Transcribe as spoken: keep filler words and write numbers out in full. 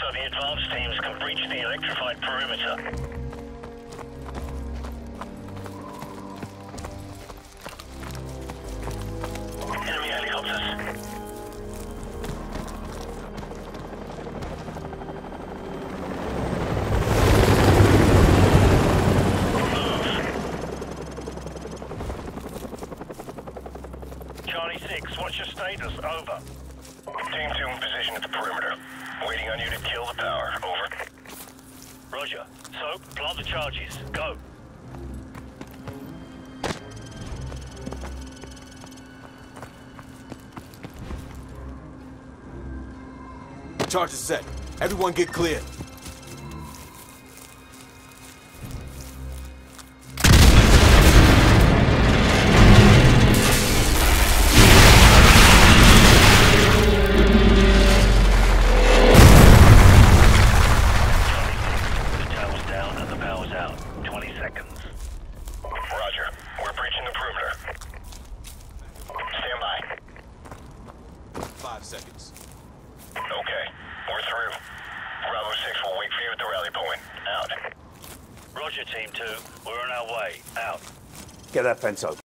so the advanced teams can breach the electrified perimeter. Enemy helicopters. Charlie six, what's your status? Over. Team two in position at the perimeter. Waiting on you to kill the power. Over. Roger. So, plant the charges. Go. Charge is set. Everyone get clear. Five seconds. Okay, we're through. Bravo six will wait for you at the rally point. Out. Roger, Team two. We're on our way. Out. Get that fence open.